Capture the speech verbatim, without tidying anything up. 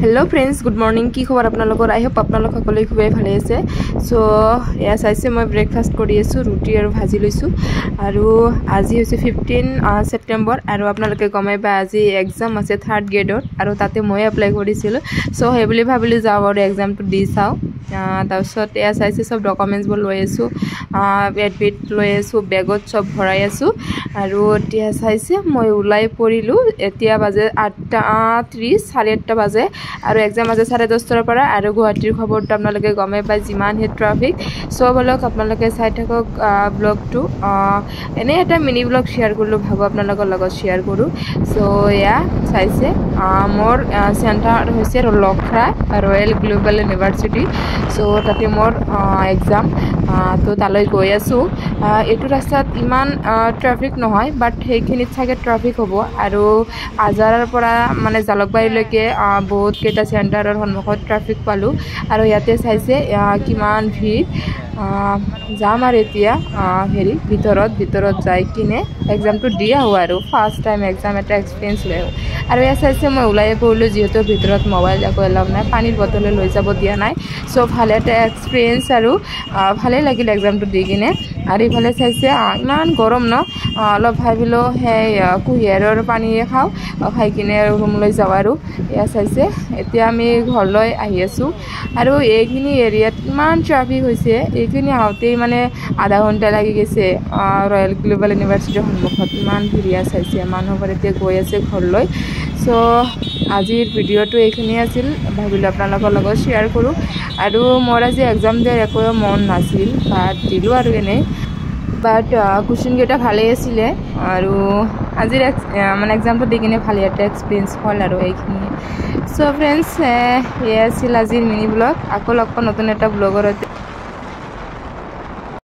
hello friends good morning की खबर आपनालोकर आई होप आपनालोक सकलोৱে খুবেই ভালে আছে সো এয়া চাইছে মই ব্রেকফাস্ট কৰি আছো ৰুটি আৰু ভাজি লৈছো আৰু আজি হৈছে ফিফটিন সেপ্টেম্বৰ আৰু আপোনালোকে গমাই বা আজি এক্সাম আছে থাৰ্ড গ্ৰেডৰ আৰু তাতে মই এপ্লাই কৰিছিল সো হে বুলি ভাবিলি যাও আৰু এক্সামটো দি চাও তাৰপিছত এয়া চাইছে সব ডকুমেন্টছবোৰ লৈ আছো এডমিট লৈ আছো বেগত সব ভৰাই আছো আৰু এতিয়া চাইছে মই উলাই পৰিলো এতিয়া বাজে আঠটা ত্ৰিশ সাড়ে আঠটা বাজে আৰু এক্সাম আছে সাড়ে দহটাৰ পৰা আৰু গুৱাহাটীৰ খবৰটো আপোনালোকে গমে পাই যিমান হে ট্ৰাফিক সব হলক আপোনালোকে চাই থাকক ব্লগটো এনে এটা মিনি ব্লগ শেয়াৰ কৰিলো ভাবো আপোনালোকৰ লগত শেয়াৰ কৰো সো ইয়া চাইছে মোৰ চেণ্টাৰ হৈছে Lokhra Royal Global University so তাতে মোৰ এক্সাম তো তালৈ গৈ আছো এটো ৰাস্তাত ইমান ট্ৰাফিক নহয় বাট হেইখিনিত থাকে ট্ৰাফিক হ'ব আৰু আজাৰৰ পৰা মানে জালকবাৰীলৈকে বহুত কেটা চেণ্টাৰৰ সন্মুখত ট্ৰাফিক পালো আৰু ইয়াতে চাইছে কিমান ভিৰ যাম আৰু এতিয়া হেৰি ভিতৰত ভিতৰত যাই কিনে এক্সামটো দিয়া হোৱা আৰু ফাৰ্ষ্ট টাইম এক্সাম এটা এক্সপেৰিয়েন্স লৈ আৰু ইয়া চাইছে মই ওলাই পৰিলো যেহেতু ভিতৰত মোবাইল একো এলাও নাই পানীৰ বটল লৈ যাব দিয়া নাই সো ভালে এটা এক্সপেৰিয়েন্স আৰু ভালে লাগিল এক্সামটো দি কিনে আৰু ইফালে চাইছে ইমান গৰম ন অলপ ভাবিলো হে কুহিয়াৰৰ পানী খাও খাই কিনে ৰুম লৈ যাও আৰু ইয়া চাইছে এতিয়া আমি ঘৰলৈ আহি আছো আৰু এইখিনি এৰিয়াত ইমান ট্ৰাফিক হৈছে এইখিনি আউতেই মানে আধা ঘন্টা লাগি গৈছে ৰয়েল গ্লোবাল ইউনিভাৰ্চিটিৰ সন্মুখত ইমান ভিৰিয়া চাইছে মানুহবোৰ এতিয়া গৈ আছে ঘৰলৈ সো আজিৰ ভিডিঅ'টো এইখিনি আছিল ভাবিলো আপোনালোকৰ লগত শেয়াৰ কৰো আৰু মোৰ আজি এক্সাম দিয়াৰ একো মন নাছিল বাট দিলো আৰু এনে বাট কোৱেশ্চন কেইটা ভালে আছিলে আৰু আজিৰ মানে এক্সামটো দি কিনে ভালে এটা এক্সপেৰিয়েন্স হ'ল আৰু এইখিনি সো ফ্ৰেন্ডস এয়া আছিল আজিৰ মিনি ব্লগ আকৌ লগ পাম নতুন এটা ব্লগৰ